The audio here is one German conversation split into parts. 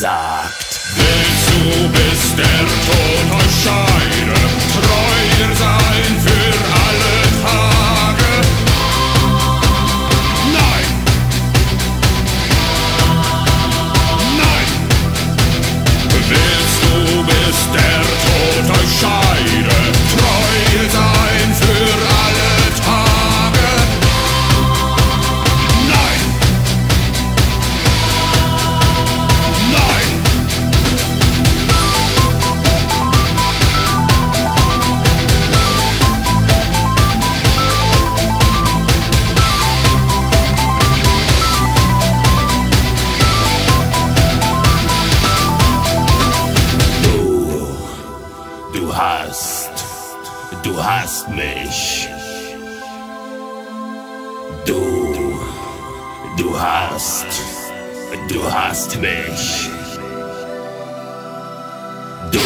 gesagt. Willst du, bis der Tod euch scheide, treu sein für alle Tage? Nein! Nein! Willst du, bis der Tod euch scheide, treu sein für alle Tage? Nein! Nein! Du hast mich. Du hast mich. Du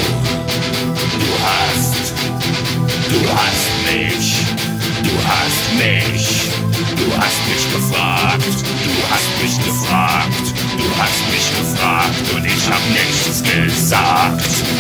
hast mich. Du hast mich. Du hast mich gefragt. Du hast mich gefragt. Du hast mich gefragt und ich hab nichts gesagt.